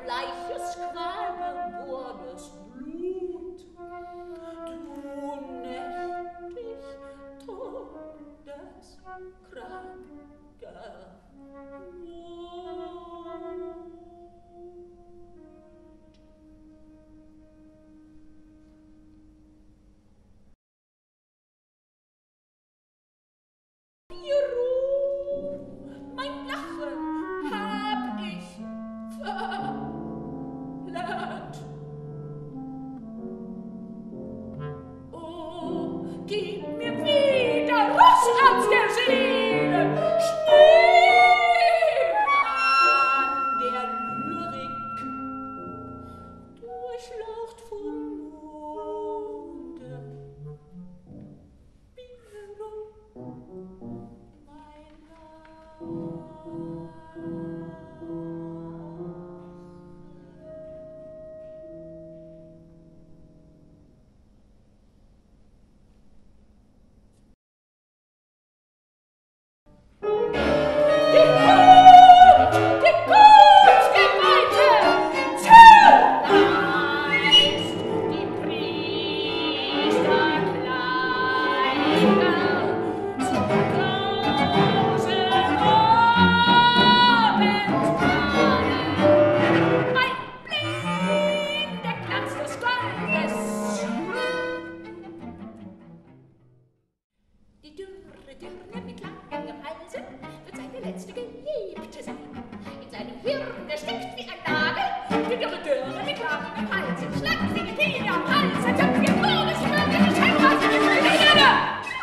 bleiches qualbewurdes Blut. Du nächtig todeskranker Mond. Ihr Ruhm, mein Lachen hab ich verlernt. Oh, gib mir wieder Ruß aus der Seele, Schnee an der Lyrik, durchlaucht vom Monde. Die dürre Dirne mit langem Halse wird seine letzte Geliebte sein. In seinem Hirne steckt wie ein Nagel die dürre Dirne mit langem Halse. Schlank wie die Biene am Hals, als ob wir Todesmörder Scheinwasser in die Erde.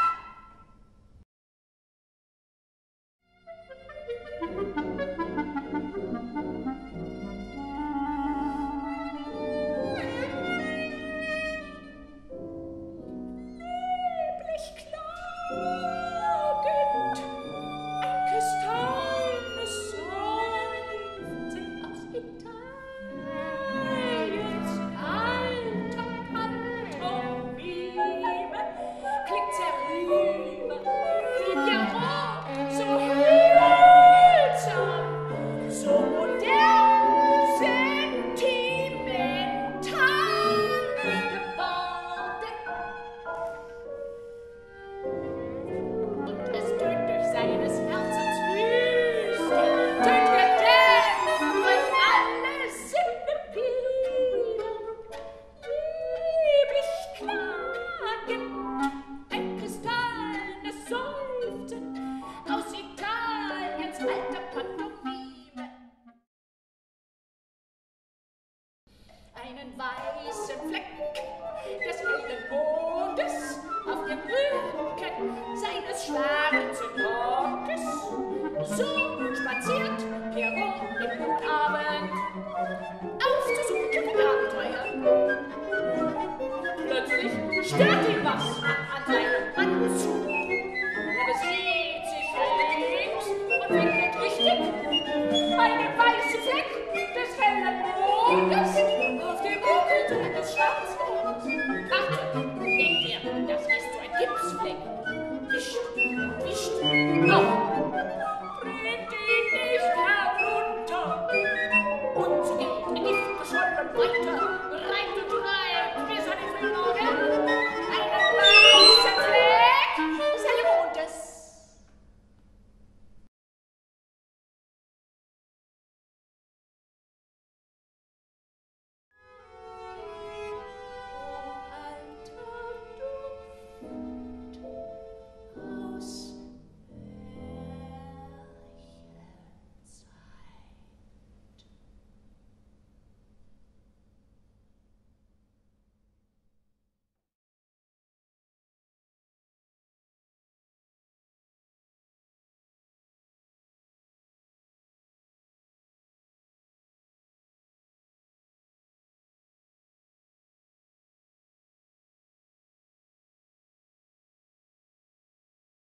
Einen weißen Fleck des hellen Mondes auf dem Rücken seines schwarzen Rockes. So spaziert Pierrot im Abend aufzusuchen und Abenteuer. Plötzlich stört ihn was an seinem Anzug. Er besieht sich links und findet richtig eine weiße